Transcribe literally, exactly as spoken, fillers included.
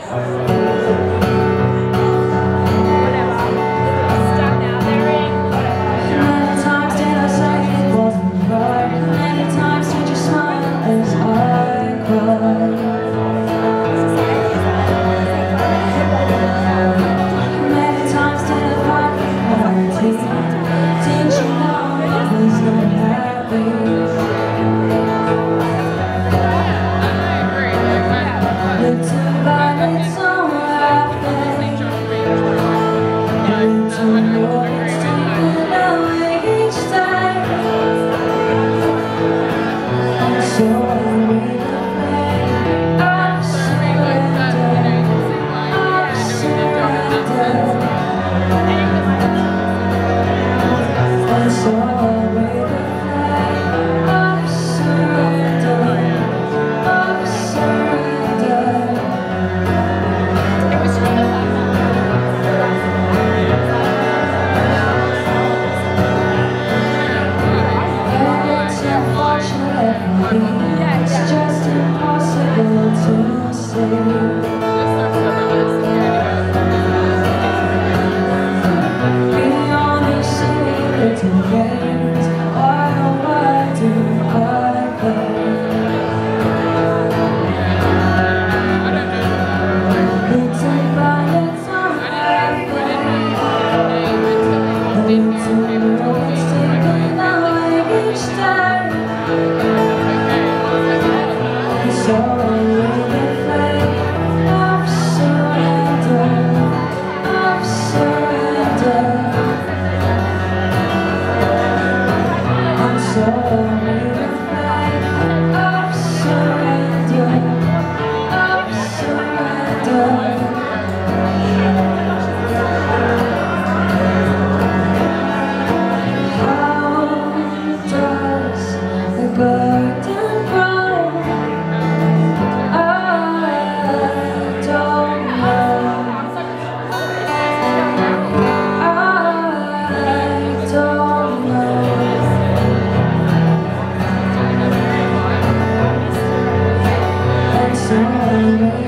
It's just impossible to say. Beyond these secrets and games, why oh why do I play? It's a violence on my way. It's a world taken away each time. So with the flame of surrender, of surrender, I'm sorry with the flame of surrender, of surrender. How does the garden grow? Sorry.